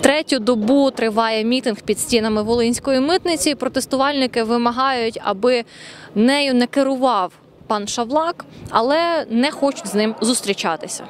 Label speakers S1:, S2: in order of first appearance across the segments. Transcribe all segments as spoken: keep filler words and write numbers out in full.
S1: Третю добу триває мітинг під стінами Волинської митниці. Протестувальники вимагають, аби нею не керував пан Шавлак, але не хочуть з ним зустрічатися.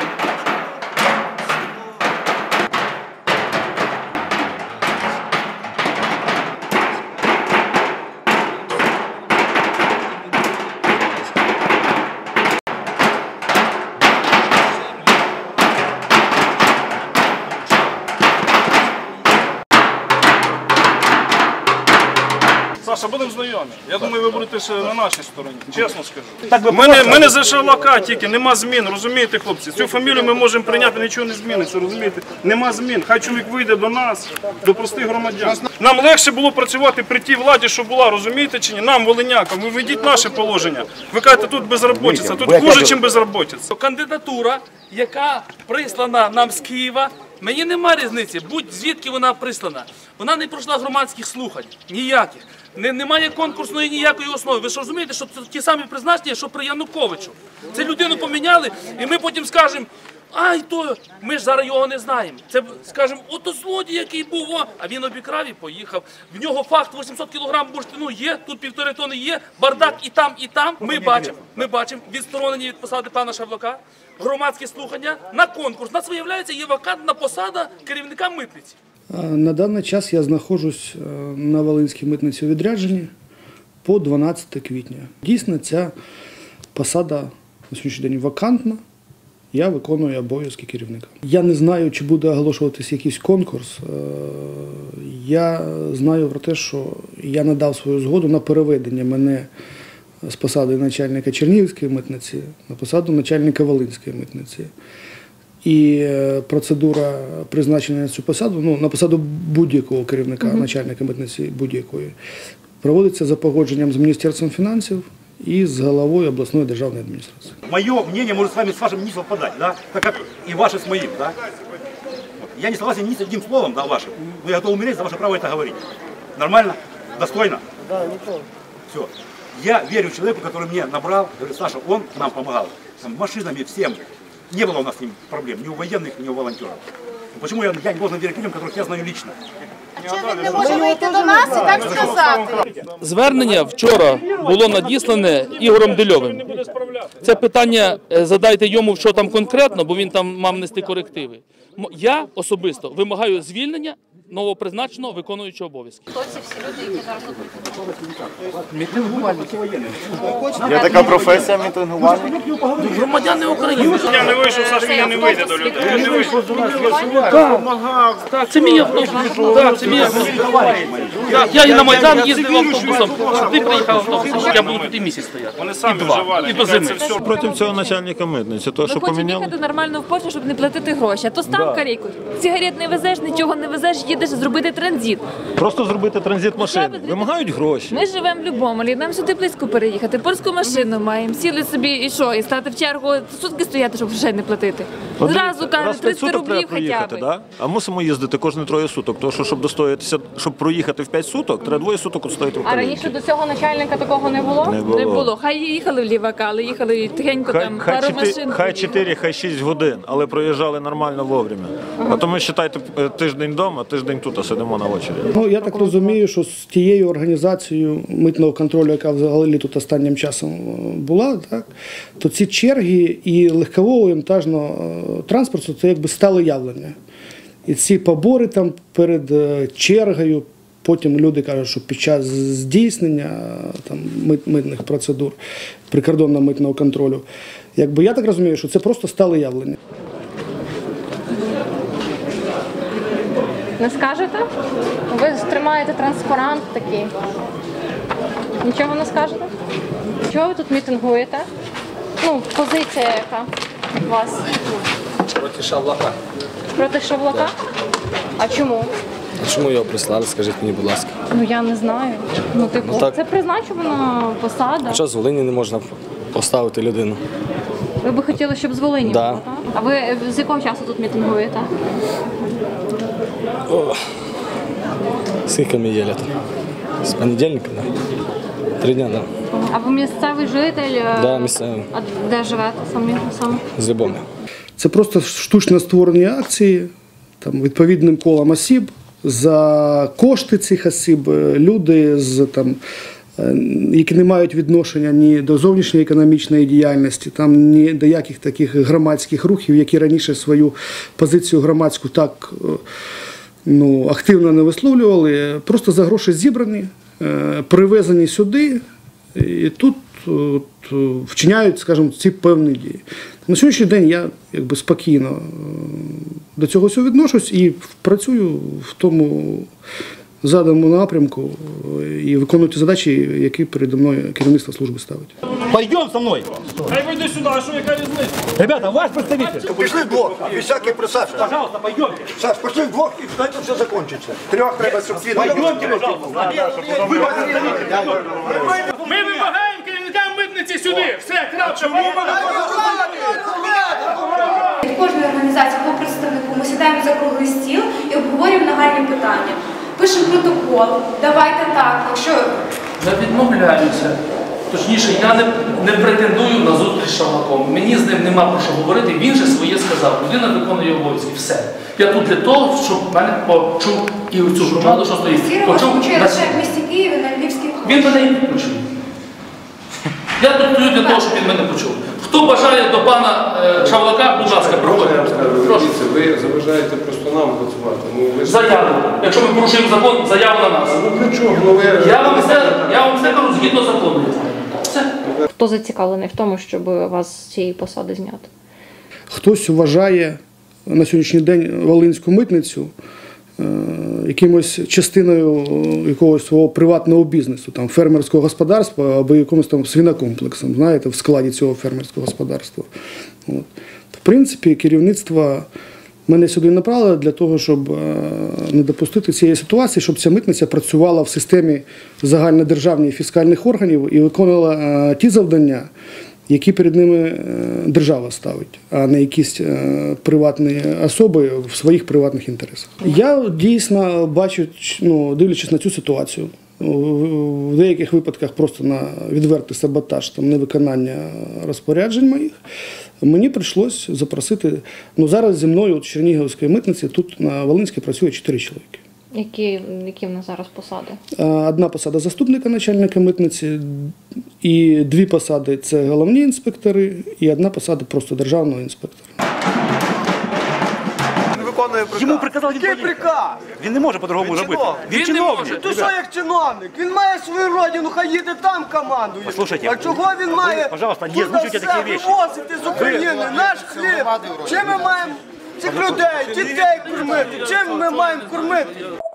S2: Саша, будемо знайомі. Я думаю, ви будете ще на нашій стороні, чесно скажу. Ми не, ми не за Шавлака тільки, нема змін, розумієте, хлопці? Цю фамілію ми можемо прийняти, нічого не зміниться, розумієте? Нема змін. Хай чоловік вийде до нас, до простих громадян. Нам легше було працювати при тій владі, що була, розумієте чи ні? Нам, волинякам, ви введіть наше положення. Ви кажете, тут безробітця, тут хуже, ніж безробітця.
S3: Кандидатура, яка прислана нам з Києва, мені нема різниці, будь-звідки вона прислана. Вона не пройшла громадських слухань, ніяких. Не, немає конкурсної ніякої основи. Ви ж розумієте, що це ті самі призначення, що при Януковичу. Це людину поміняли, і ми потім скажемо, ай, то, ми ж зараз його не знаємо. Це, скажемо, ото злодій, який був, о, а він обікрав і поїхав. В нього факт вісімсот кілограм бурштину є, тут півтори тони є, бардак і там, і там. Ми бачимо, ми бачимо відсторонені від посади пана Шавлака, громадські слухання на конкурс. У нас, виявляється, є вакантна посада керівника митниці.
S4: На даний час я знаходжусь на Волинській митниці у відрядженні по дванадцяте квітня. Дійсно, ця посада на сьогоднішній день вакантна, я виконую обов'язки керівника. Я не знаю, чи буде оголошуватись якийсь конкурс. Я знаю про те, що я надав свою згоду на переведення мене з посади начальника Чернігівської митниці на посаду начальника Волинської митниці. І процедура призначення на цю посаду, ну, на посаду будь-якого керівника, uh-huh. начальника митниці будь-якої, проводиться за погодженням з Міністерством фінансів і з головою обласної державної адміністрації.
S5: Моє мнение может с вами с вашим не совпадать, да? Так как и ваше с моим, да? Я не согласен ни с одним словом, да, вашим. Но я готов умереть за ваше право это говорить. Нормально? Достойно?
S4: Да, ничего.
S5: Все. Я верю человеку, который мне набрал, говорит, Саша, он нам помогал. Там, машинами, всем. Не было у нас с ним проблем, ни у военных, ни у волонтеров. Почему я, я не должен верить людям, которых я знаю лично?
S6: А чому він не може вийти до нас і так сказати?
S3: Звернення вчора було надіслане Ігорем Дельовим. Це питання задайте йому, що там конкретно, бо він там мав нести корективи. Я особисто вимагаю звільнення новопризначеного виконуючого обов'язки.
S1: Хто ці всі люди, які зараз тут
S3: мітингувальники?
S7: Є така професія мітингувальник?
S3: Громадяни України.
S2: Я не вийшов, Саш, я не вийде до людей. Я не вийшов.
S3: Так, це мій автобус. Так, це мій автобус. Я і на Майдан їздив автобусом, щоб ти приїхав автобусом. Я буду тут і місяць стояти.
S2: Вони самі вживали.
S3: І до зими.
S7: Проти цього начальника митниці. То, що
S1: хочуть
S7: поміняли...
S1: їхати нормально в Польщу, щоб не платити гроші. А то став карікують. Сигарет не везеш, нічого не везеш, їдеш зробити транзит.
S7: Просто зробити транзит машини. Вимагають гроші.
S1: Ми живемо в Любомлі, нам сюди близько переїхати. Польську машину маємо, сіли собі і що? І стати в чергу, сутки стояти, щоб грошей не платити. Зразу кажуть, тридцять рублів хоча б.
S7: Да? А мусимо їздити кожні троє суток. Тому що, щоб достоятися, щоб проїхати в п'ять суток, треба двоє суток відстояти рукавиці.
S1: А раніше до цього начальника такого не було?
S7: Не було.
S1: Не було. Хай їхали в Лівака, але їхали тихенько
S7: Хай,
S1: там,
S7: хай,
S1: пару
S7: чотири,
S1: машин.
S7: хай чотири, хай шість годин, але проїжджали нормально вовремя. Ага. А то ми, вважайте, тиждень вдома, тиждень тут, а сидимо на очереді.
S4: Ну, я так розумію, що з тією організацією митного контролю, яка взагалі тут останнім часом була, так, то ці черги і легкового і вантажного транспорту – це якби стале явлення. І ці побори там перед чергою, потім люди кажуть, що під час здійснення там, мит, митних процедур, прикордонного митного контролю, якби я так розумію, що це просто стале явлення.
S1: Не скажете? Ви тримаєте транспарант такий. Нічого не скажете? Чого ви тут мітингуєте? Ну, позиція яка у вас?
S8: Проти Шавлака.
S1: Проти Шавлака? А чому?
S8: А чому його прислали, скажіть мені, будь ласка.
S1: Ну я не знаю. Ну, типу,
S8: Ну, так.
S1: це призначена посада.
S8: Хоча з Волині не можна поставити людину.
S1: Ви би хотіли, щоб з Волині
S8: Да.
S1: було, так? А ви з якого часу тут мітингуєте?
S8: О, скільки ми є літа? З понедільника, да? Три дня, да.
S1: А ви місцевий житель?
S8: Да, місцевий.
S1: А де живете самі? Саме?
S8: З Любомля.
S4: Це просто штучно створені акції там, відповідним колом осіб. За кошти цих осіб люди, з, там, які не мають відношення ні до зовнішньої економічної діяльності, там, ні до яких таких громадських рухів, які раніше свою позицію громадську так ну, активно не висловлювали, просто за гроші зібрані, привезені сюди, і тут от, вчиняють, скажімо, ці певні дії. На сьогоднішній день я якби спокійно до цього всього відношусь і працюю в тому заданому напрямку і виконую ті задачі, які передо мною керівництво служби ставить.
S5: Пойдем со мной.
S2: Хай вийди сюди, а що яка різниця?
S5: Ребята, ваш представитель.
S9: Пішли вдвох, без всяких про Саша.
S5: Пожалуйста, пойдемте.
S9: Саш, пішли вдвох і на цьому все закінчиться. Трьох треба, щоб світ.
S5: Пойдемте, пожалуйста. Вы ваш представитель.
S3: Ми вимагаємо керівника митниці сюди. Все, крапка.
S6: Від кожної організації по представнику ми сідаємо за круглий стіл і обговорюємо нагальні питання. Пишемо протокол, давайте так, якщо
S3: Я відмовляюся. Точніше, я не, не претендую на зустріч з Шавлаком. Мені з ним нема про що говорити, він же своє сказав. Людина виконує обов'язки. Все. Я тут для того, щоб мене почув і цю громаду, що стоїть.
S6: Сіро вас почує
S3: на-
S6: лише в місті Києві на Львівській площі.
S3: Він мене і не почує. Я тут стою для того, щоб він мене почув. Хто бажає до пана е, Шавлака, будь ласка, проходьте. Прошу.
S10: Ви заважаєте просто нам працювати. Ну, ви ж...
S3: Заяву. Якщо ми порушуємо закон, заяву на нас.
S10: Ну, для чого? Ну, ви...
S3: Я вам все, я вам все кажу згідно закону. Все.
S1: Хто зацікавлений в тому, щоб вас з цієї посади зняти?
S4: Хтось вважає на сьогоднішній день Волинську митницю е, якимось частиною якогось свого приватного бізнесу, там, фермерського господарства або якимось там свинокомплексом, знаєте, в складі цього фермерського господарства. От. В принципі, керівництво мене сюди направили для того, щоб не допустити цієї ситуації, щоб ця митниця працювала в системі загальнодержавних фіскальних органів і виконувала ті завдання, які перед ними держава ставить, а не якісь приватні особи в своїх приватних інтересах. Я дійсно бачу, ну, дивлячись на цю ситуацію, в деяких випадках просто на відвертий саботаж, там, невиконання розпоряджень моїх, мені прийшлось запросити, ну зараз зі мною от Чернігівської митниці, тут на Волинській працює чотири чоловіки.
S1: Які, які в нас зараз посади?
S4: Одна посада заступника начальника митниці, і дві посади – це головні інспектори, і одна посада просто державного інспектора.
S9: Виконує приказ.
S5: Йому приказали
S9: Який приказ?
S5: Він не може по-другому робити.
S3: Він не може.
S9: То що як чиновник? Він має свою родину, хай їде там командує.
S5: Послухайте,
S9: а чого він має
S5: пожалуйста, не
S9: туди
S5: озвучуйте
S9: все
S5: такі речі.
S9: вивозити з України? Наш хліб. Чим ми маємо цих людей, дітей кормити? Чим ми маємо кормити?